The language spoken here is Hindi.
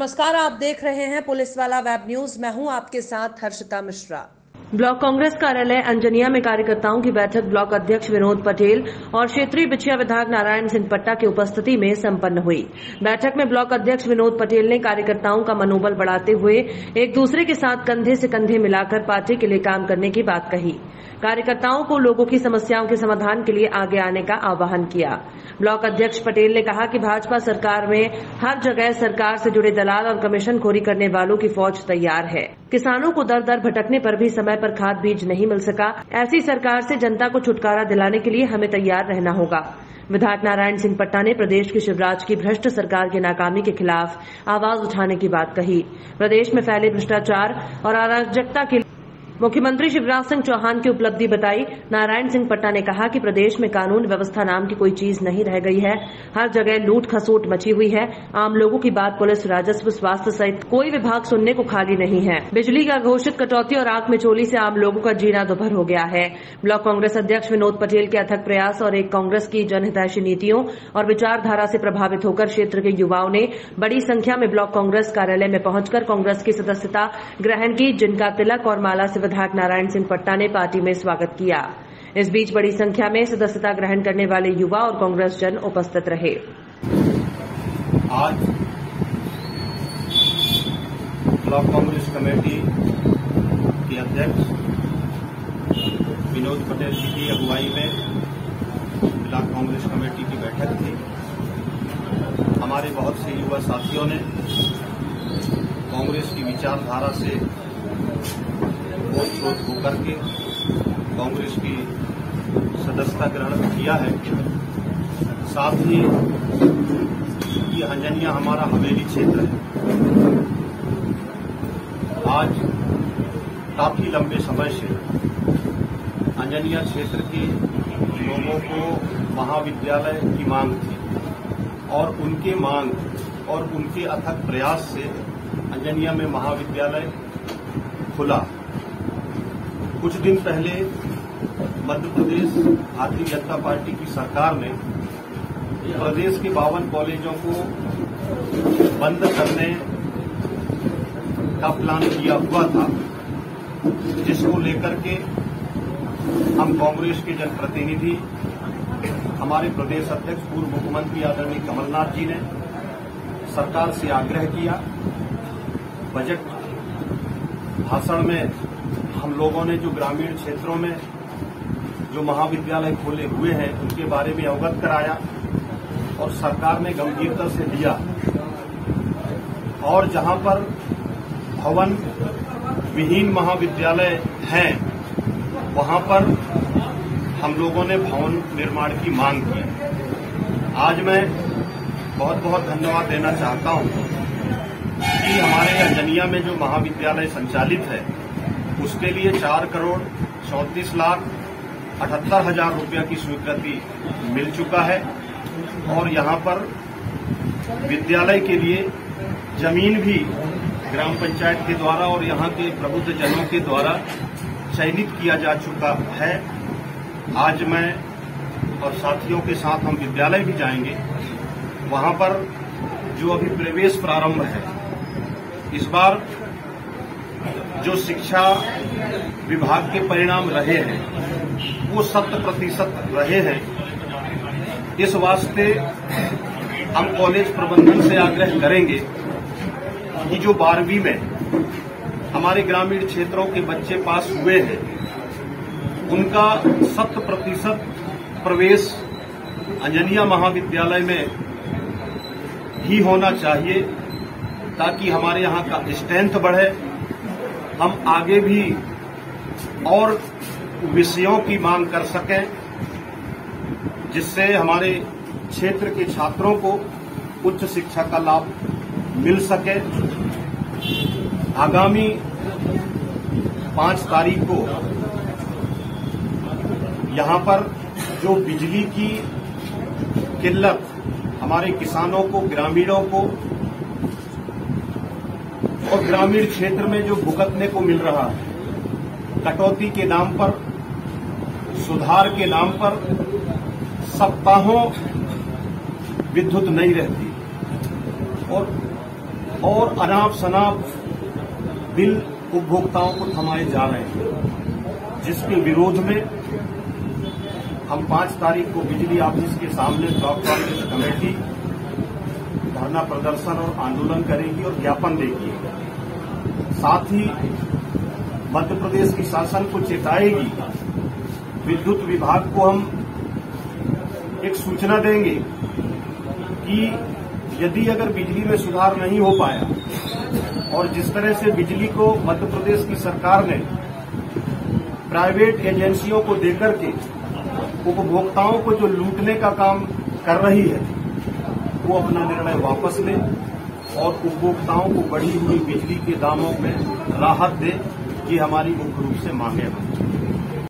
नमस्कार, आप देख रहे हैं पुलिस वाला वेब न्यूज। मैं हूं आपके साथ हर्षिता मिश्रा। ब्लॉक कांग्रेस कार्यालय अंजनिया में कार्यकर्ताओं की बैठक ब्लॉक अध्यक्ष विनोद पटेल और क्षेत्रीय बिछिया विधायक नारायण सिंह पट्टा की उपस्थिति में संपन्न हुई। बैठक में ब्लॉक अध्यक्ष विनोद पटेल ने कार्यकर्ताओं का मनोबल बढ़ाते हुए एक दूसरे के साथ कंधे से कंधे मिलाकर पार्टी के लिए काम करने की बात कही। कार्यकर्ताओं को लोगों की समस्याओं के समाधान के लिए आगे आने का आह्वान किया। ब्लॉक अध्यक्ष पटेल ने कहा कि भाजपा सरकार में हर जगह सरकार से जुड़े दलाल और कमीशनखोरी करने वालों की फौज तैयार है। किसानों को दर दर भटकने पर भी समय पर खाद बीज नहीं मिल सका। ऐसी सरकार से जनता को छुटकारा दिलाने के लिए हमें तैयार रहना होगा। विधायक नारायण सिंह पट्टा ने प्रदेश की शिवराज की भ्रष्ट सरकार की नाकामी के खिलाफ आवाज उठाने की बात कही। प्रदेश में फैले भ्रष्टाचार और अराजकता के मुख्यमंत्री शिवराज सिंह चौहान की उपलब्धि बताई। नारायण सिंह पट्टा ने कहा कि प्रदेश में कानून व्यवस्था नाम की कोई चीज नहीं रह गई है। हर जगह लूट खसोट मची हुई है। आम लोगों की बात पुलिस, राजस्व, स्वास्थ्य सहित कोई विभाग सुनने को खाली नहीं है। बिजली का घोषित कटौती और आंख मिचोली से आम लोगों का जीना दुभर हो गया है। ब्लॉक कांग्रेस अध्यक्ष विनोद पटेल के अथक प्रयास और एक कांग्रेस की जनहितैषी नीतियों और विचारधारा से प्रभावित होकर क्षेत्र के युवाओं ने बड़ी संख्या में ब्लॉक कांग्रेस कार्यालय में पहुंचकर कांग्रेस की सदस्यता ग्रहण की, जिनका तिलक और माला से विधायक नारायण सिंह पट्टा ने पार्टी में स्वागत किया। इस बीच बड़ी संख्या में सदस्यता ग्रहण करने वाले युवा और कांग्रेस जन उपस्थित रहे। आज ब्लॉक कांग्रेस कमेटी के अध्यक्ष विनोद पटेल जी की अगुवाई में ब्लॉक कांग्रेस कमेटी की बैठक थी। हमारे बहुत से युवा साथियों ने कांग्रेस की विचारधारा से ओत होकर के कांग्रेस की सदस्यता ग्रहण किया है। साथ ही ये अंजनिया हमारा हवेली क्षेत्र है। आज काफी लंबे समय से अंजनिया क्षेत्र के लोगों को महाविद्यालय की मांग थी और उनके मांग और उनके अथक प्रयास से अंजनिया में महाविद्यालय खुला। कुछ दिन पहले मध्य प्रदेश भारतीय जनता पार्टी की सरकार ने प्रदेश के 52 कॉलेजों को बंद करने का प्लान किया हुआ था, जिसको लेकर के हम कांग्रेस के जनप्रतिनिधि, हमारे प्रदेश अध्यक्ष पूर्व मुख्यमंत्री आदरणीय कमलनाथ जी ने सरकार से आग्रह किया। बजट भाषण में हम लोगों ने जो ग्रामीण क्षेत्रों में जो महाविद्यालय खोले हुए हैं उनके बारे में अवगत कराया और सरकार ने गंभीरता से लिया। और जहां पर भवन विहीन महाविद्यालय हैं, वहां पर हम लोगों ने भवन निर्माण की मांग की। आज मैं बहुत बहुत धन्यवाद देना चाहता हूं कि हमारे अंजनिया में जो महाविद्यालय संचालित है उसके लिए 4,34,78,000 रुपया की स्वीकृति मिल चुका है और यहां पर विद्यालय के लिए जमीन भी ग्राम पंचायत के द्वारा और यहां के प्रबुद्ध जनों के द्वारा चयनित किया जा चुका है। आज मैं और साथियों के साथ हम विद्यालय भी जाएंगे। वहां पर जो अभी प्रवेश प्रारंभ है, इस बार जो शिक्षा विभाग के परिणाम रहे हैं वो 100% रहे हैं। इस वास्ते हम कॉलेज प्रबंधन से आग्रह करेंगे कि जो 12वीं में हमारे ग्रामीण क्षेत्रों के बच्चे पास हुए हैं उनका 100% प्रवेश अंजनिया महाविद्यालय में ही होना चाहिए, ताकि हमारे यहाँ का स्ट्रेंथ बढ़े, हम आगे भी और विषयों की मांग कर सकें, जिससे हमारे क्षेत्र के छात्रों को उच्च शिक्षा का लाभ मिल सके। आगामी 5 तारीख को यहां पर जो बिजली की किल्लत हमारे किसानों को, ग्रामीणों को और ग्रामीण क्षेत्र में जो भुगतने को मिल रहा है, कटौती के नाम पर, सुधार के नाम पर सप्ताहों विद्युत नहीं रहती और और अनाप शनाप बिल उपभोक्ताओं को थमाए जा रहे हैं, जिसके विरोध में हम 5 तारीख को बिजली ऑफिस के सामने ब्लॉक कांग्रेस कमेटी धरना प्रदर्शन और आंदोलन करेगी और ज्ञापन देगी। साथ ही मध्य प्रदेश की शासन को चेताएगी। विद्युत विभाग को हम एक सूचना देंगे कि यदि अगर बिजली में सुधार नहीं हो पाया और जिस तरह से बिजली को मध्य प्रदेश की सरकार ने प्राइवेट एजेंसियों को देकर के उपभोक्ताओं को जो लूटने का काम कर रही है, वो अपना निर्णय वापस ले और उपभोक्ताओं को बढ़ी हुई बिजली के दामों में राहत दे, ये हमारी मुख्य रूप से मांगे हैं।